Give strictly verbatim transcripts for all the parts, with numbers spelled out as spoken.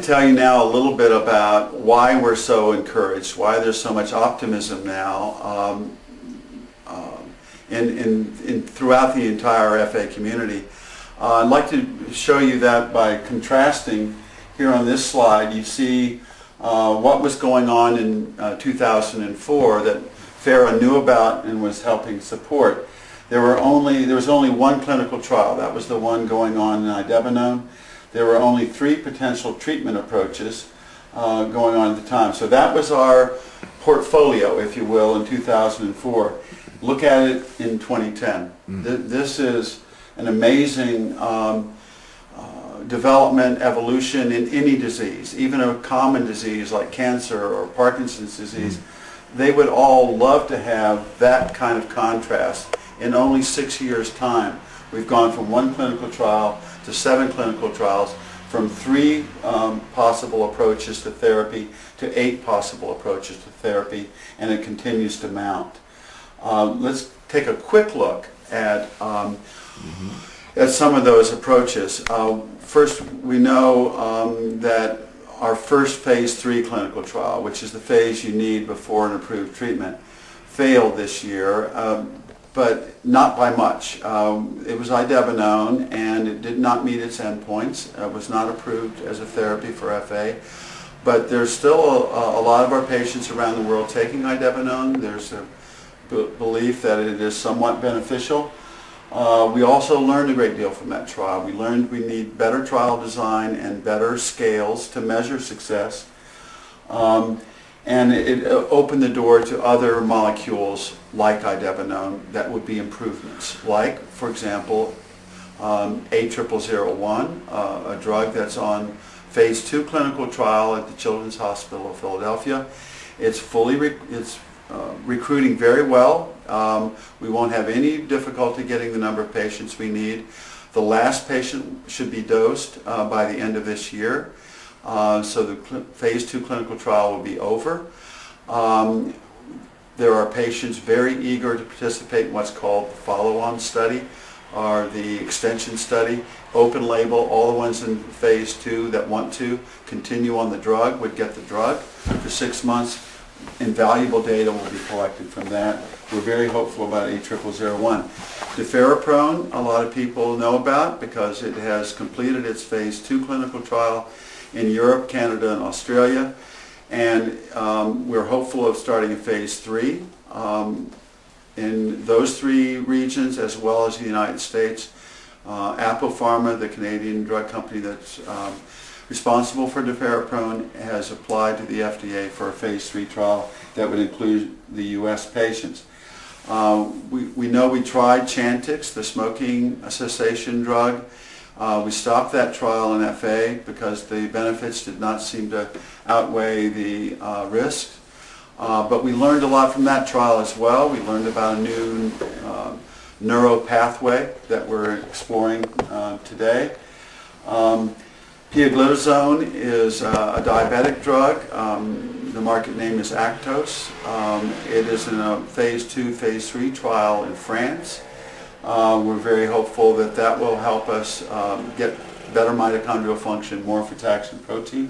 tell you now a little bit about why we're so encouraged, why there's so much optimism now um, uh, in, in, in, throughout the entire F A community. Uh, I'd like to show you that by contrasting here on this slide. You see uh, what was going on in uh, two thousand four that FARA knew about and was helping support. There were only there was only one clinical trial. That was the one going on in idebenone. There were only three potential treatment approaches uh, going on at the time. So that was our portfolio, if you will, in two thousand four. Look at it in twenty ten. Mm. Th this is an amazing um, uh, development, evolution in any disease, even a common disease like cancer or Parkinson's disease. Mm. They would all love to have that kind of contrast. In only six years' time, we've gone from one clinical trial to seven clinical trials, from three um, possible approaches to therapy to eight possible approaches to therapy, and it continues to mount. Uh, let's take a quick look at, um, mm-hmm. at some of those approaches. Uh, first, we know um, that our first phase three clinical trial, which is the phase you need before an approved treatment, failed this year. Um, but not by much. Um, it was idebenone, and it did not meet its endpoints. It was not approved as a therapy for F A. But there's still a, a lot of our patients around the world taking idebenone. There's a b belief that it is somewhat beneficial. Uh, we also learned a great deal from that trial. We learned we need better trial design and better scales to measure success. Um, And it opened the door to other molecules like idebenone that would be improvements. Like, for example, um, A zero zero zero one, uh, a drug that's on phase two clinical trial at the Children's Hospital of Philadelphia. It's fully re it's uh, recruiting very well. Um, we won't have any difficulty getting the number of patients we need. The last patient should be dosed uh, by the end of this year. Uh, so the phase two clinical trial will be over. Um, there are patients very eager to participate in what's called the follow-on study, or the extension study, open label. All the ones in phase two that want to continue on the drug would get the drug for six months. Invaluable data will be collected from that. We're very hopeful about A zero zero zero one. Deferiprone, a lot of people know about because it has completed its phase two clinical trial in Europe, Canada, and Australia, and um, we're hopeful of starting a phase three um, in those three regions as well as the United States. Uh, Pharma, the Canadian drug company that's um, responsible for deferiprone, has applied to the F D A for a phase three trial that would include the U S patients. Uh, we, we know we tried Chantix, the smoking cessation drug. Uh, we stopped that trial in F A because the benefits did not seem to outweigh the uh, risks. Uh, but we learned a lot from that trial as well. We learned about a new uh, neuro pathway that we're exploring uh, today. Um, Pioglitazone is uh, a diabetic drug. Um, the market name is Actos. Um, it is in a phase two, phase three trial in France. Uh, we're very hopeful that that will help us um, get better mitochondrial function, more frataxin protein.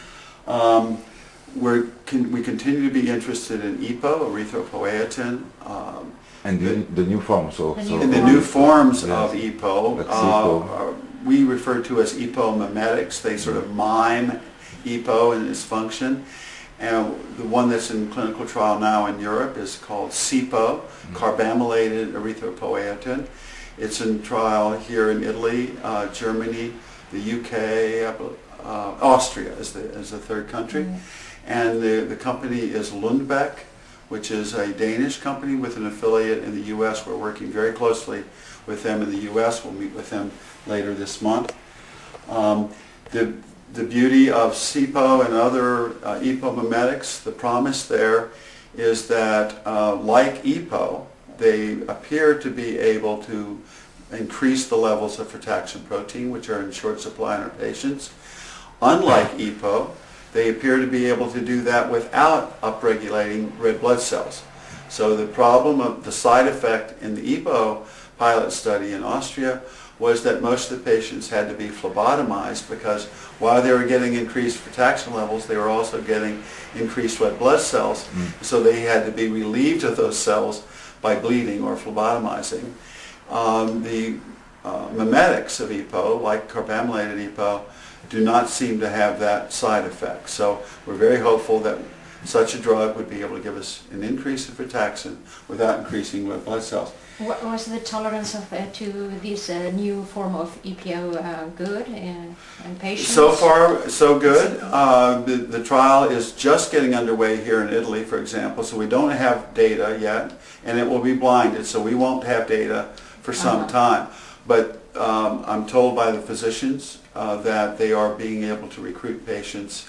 Um, we're con we continue to be interested in E P O, erythropoietin. Um, and the, the new forms also. In the new forms yes. of E P O. Like uh, we refer to as E P O mimetics. They sort of mime E P O and its function. And the one that's in clinical trial now in Europe is called C I P O, mm-hmm. carbamylated erythropoietin. It's in trial here in Italy, uh, Germany, the U K, uh, Austria is the, is the third country. Mm-hmm. And the, the company is Lundbeck, which is a Danish company with an affiliate in the U S. We're working very closely with them in the U S. We'll meet with them later this month. Um, the, The beauty of C I P O and other uh, E P O mimetics, the promise there is that uh, like E P O, they appear to be able to increase the levels of frataxin protein, which are in short supply in our patients. Unlike E P O, they appear to be able to do that without upregulating red blood cells. So the problem of the side effect in the E P O pilot study in Austria was that most of the patients had to be phlebotomized because while they were getting increased frataxin levels, they were also getting increased red blood cells. Mm. So they had to be relieved of those cells by bleeding or phlebotomizing. Um, the uh, mimetics of E P O, like carbamylated E P O, do not seem to have that side effect. So we're very hopeful that such a drug would be able to give us an increase in frataxin without increasing red blood cells. What was the tolerance of, uh, to this uh, new form of E P O uh, good in, in patients? So far, so good. Uh, the, the trial is just getting underway here in Italy, for example, so we don't have data yet, and it will be blinded, so we won't have data for some uh-huh. time. But um, I'm told by the physicians uh, that they are being able to recruit patients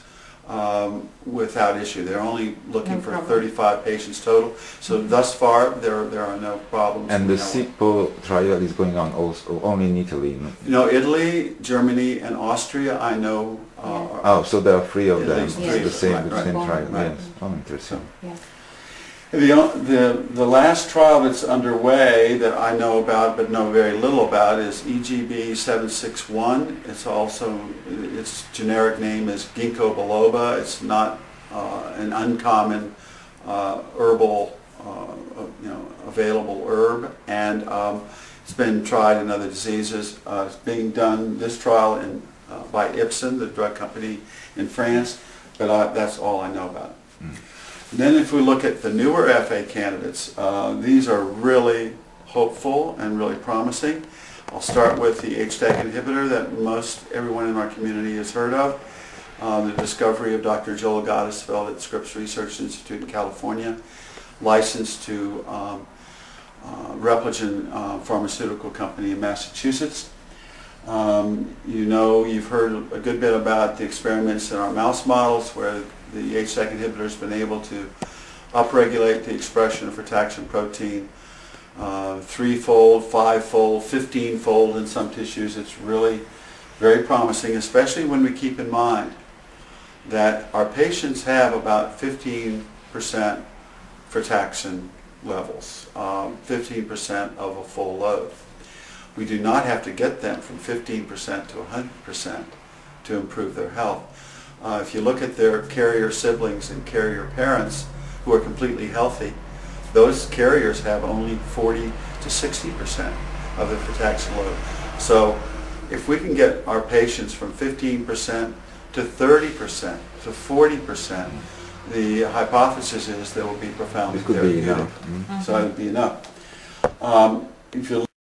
Um, without issue. They're only looking no for problem. thirty-five patients total. So mm-hmm. thus far, there there are no problems. And the C P O trial is going on also only in Italy. No? You know, Italy, Germany, and Austria. I know. Uh, yeah. Oh, so there are three of them. Yes. The same, Right, the right. same trial. Right. Yes. Oh, interesting. So, Yeah. The, the the last trial that's underway that I know about but know very little about is E G B seven six one. It's also, its generic name is ginkgo biloba. It's not uh, an uncommon uh, herbal, uh, you know, available herb, and um, it's been tried in other diseases. Uh, it's being done, this trial in uh, by Ipsen, the drug company in France, but I, that's all I know about it. Mm. Then if we look at the newer F A candidates, uh, these are really hopeful and really promising. I'll start with the H D A C inhibitor that most everyone in our community has heard of. Uh, the discovery of Doctor Joel Gottesfeld at Scripps Research Institute in California, licensed to um, uh, Repligen uh, pharmaceutical company in Massachusetts. Um, you know, you've heard a good bit about the experiments in our mouse models where the H D A C inhibitor has been able to upregulate the expression of frataxin protein uh, three-fold, five-fold, fifteen-fold in some tissues. It's really very promising, especially when we keep in mind that our patients have about fifteen percent frataxin levels, um, fifteen percent of a full load. We do not have to get them from fifteen percent to one hundred percent to improve their health. Uh, if you look at their carrier siblings and carrier parents who are completely healthy, those carriers have only forty to sixty percent of the frataxin load. So if we can get our patients from fifteen percent to thirty percent to forty percent, the hypothesis is they will be profoundly This could be therapeutic. enough. Mm-hmm. So it would be enough. Um, if you